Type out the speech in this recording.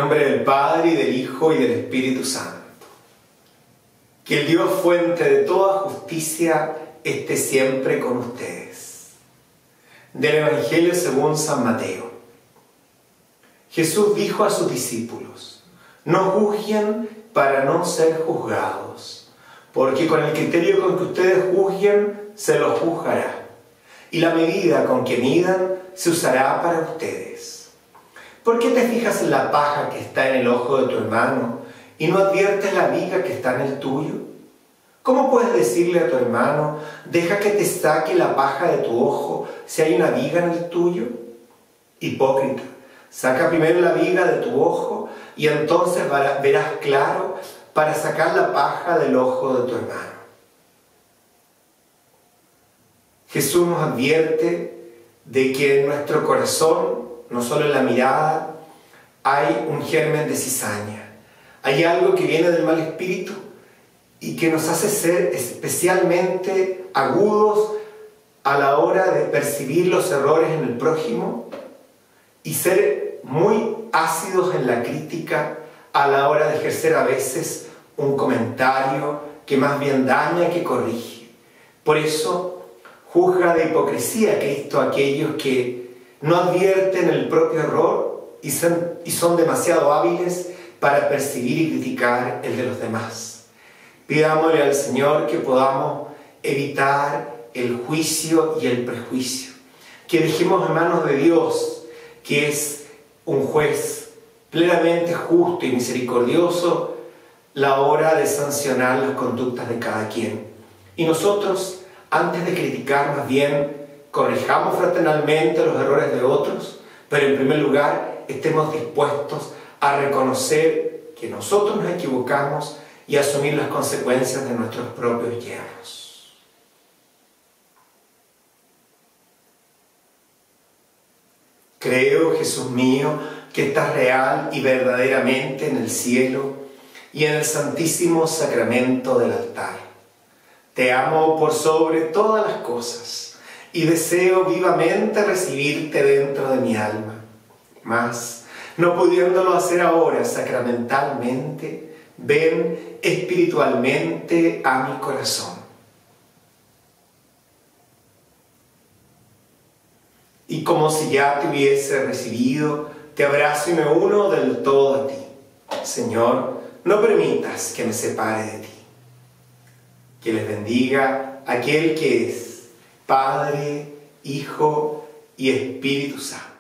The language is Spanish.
nombre del Padre, y del Hijo, y del Espíritu Santo. Que el Dios fuente de toda justicia esté siempre con ustedes. Del Evangelio según San Mateo. Jesús dijo a sus discípulos: no juzguen para no ser juzgados, porque con el criterio con que ustedes juzguen, se los juzgará, y la medida con que midan se usará para ustedes. ¿Por qué te fijas en la paja que está en el ojo de tu hermano y no adviertes la viga que está en el tuyo? ¿Cómo puedes decirle a tu hermano: deja que te saque la paja de tu ojo si hay una viga en el tuyo? Hipócrita, saca primero la viga de tu ojo y entonces verás claro para sacar la paja del ojo de tu hermano. Jesús nos advierte de que en nuestro corazón, no solo en la mirada, hay un germen de cizaña. Hay algo que viene del mal espíritu y que nos hace ser especialmente agudos a la hora de percibir los errores en el prójimo y ser muy ácidos en la crítica a la hora de ejercer a veces un comentario que más bien daña que corrige. Por eso juzga de hipocresía Cristo a aquellos que no advierten el propio error y son demasiado hábiles para percibir y criticar el de los demás. Pidámosle al Señor que podamos evitar el juicio y el prejuicio, que dejemos en manos de Dios, que es un juez plenamente justo y misericordioso, la hora de sancionar las conductas de cada quien. Y nosotros, antes de criticar, más bien corrijamos fraternalmente los errores de otros, pero en primer lugar estemos dispuestos a reconocer que nosotros nos equivocamos y asumir las consecuencias de nuestros propios yerros. Creo, Jesús mío, que estás real y verdaderamente en el cielo y en el santísimo sacramento del altar. Te amo por sobre todas las cosas y deseo vivamente recibirte dentro de mi alma. Mas, no pudiéndolo hacer ahora sacramentalmente, ven espiritualmente a mi corazón. Y como si ya te hubiese recibido, te abrazo y me uno del todo a ti. Señor, no permitas que me separe de ti. Que les bendiga aquel que es Padre, Hijo y Espíritu Santo.